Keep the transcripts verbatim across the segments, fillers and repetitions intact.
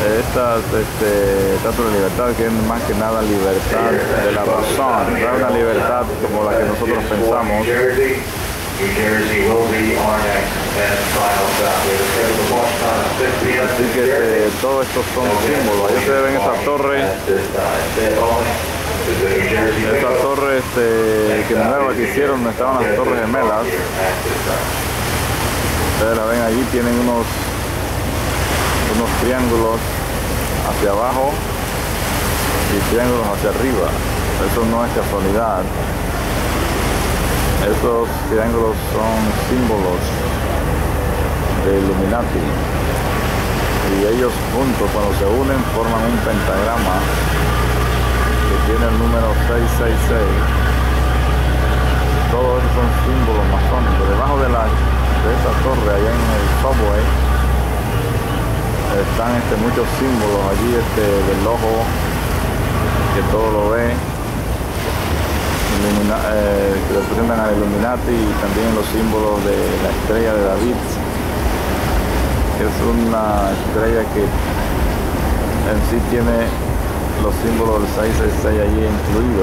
estas este, estatuas de libertad, que es más que nada libertad de la razón, no es una libertad como la que nosotros pensamos. Así que este, todos estos son símbolos. Ahí ustedes ven esa torre, esa torre este, que nueva que hicieron, donde estaban las torres gemelas. Ustedes la ven allí, tienen unos unos triángulos hacia abajo y triángulos hacia arriba. Eso no es casualidad. Esos triángulos son símbolos de Illuminati y ellos juntos, cuando se unen, forman un pentagrama que tiene el número seiscientos sesenta y seis. Todos esos son símbolos masónicos. Debajo de, la, de esa torre, allá en el subway, están este, muchos símbolos allí este, del ojo, que todo lo ve, Illumina, eh, que representan al Illuminati, y también los símbolos de la estrella de David, que es una estrella que en sí tiene los símbolos del seiscientos sesenta y seis allí incluido.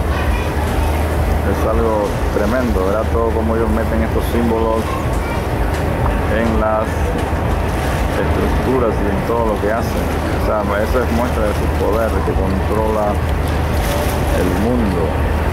Es algo tremendo, ¿verdad? Todo como ellos meten estos símbolos en las estructuras y en todo lo que hacen. O sea, eso es muestra de su poder, que controla el mundo.